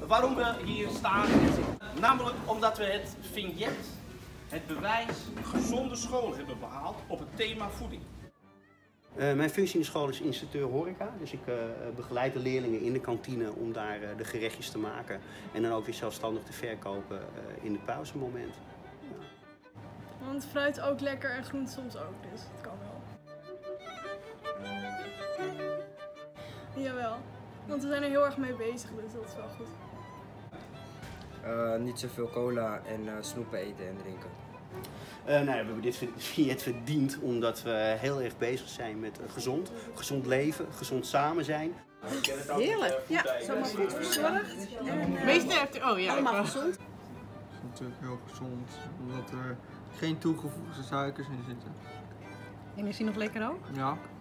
waarom we hier staan en zitten. Namelijk omdat we het vignet, het bewijs gezonde school hebben behaald op het thema voeding. Mijn functie in de school is instructeur horeca. Dus ik begeleid de leerlingen in de kantine om daar de gerechtjes te maken. En dan ook weer zelfstandig te verkopen in het pauzemoment. Ja. Want fruit ook lekker en groente soms ook, dus het kan wel. Jawel, want we zijn er heel erg mee bezig, dus dat is wel goed. Niet zoveel cola en snoepen eten en drinken. We hebben dit vignet verdiend omdat we heel erg bezig zijn met gezond leven, gezond samen zijn. Heerlijk, ja, zomaar goed verzorgd. Het Allemaal gezond. is natuurlijk heel gezond, omdat er geen toegevoegde suikers in zitten. En is die nog lekker ook? Ja.